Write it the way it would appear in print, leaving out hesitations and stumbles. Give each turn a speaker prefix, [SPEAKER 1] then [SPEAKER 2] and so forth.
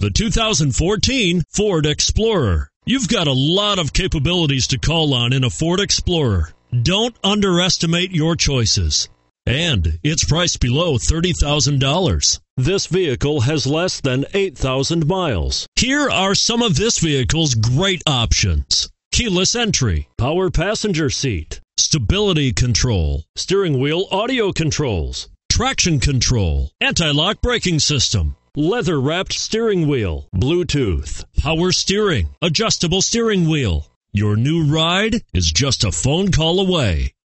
[SPEAKER 1] the 2014 Ford Explorer. You've got a lot of capabilities to call on in a Ford Explorer. Don't underestimate your choices. And it's priced below $30,000. This vehicle has less than 8,000 miles. Here are some of this vehicle's great options: keyless entry, power passenger seat, stability control, steering wheel audio controls, traction control, anti-lock braking system, leather-wrapped steering wheel, Bluetooth, power steering, adjustable steering wheel. Your new ride is just a phone call away.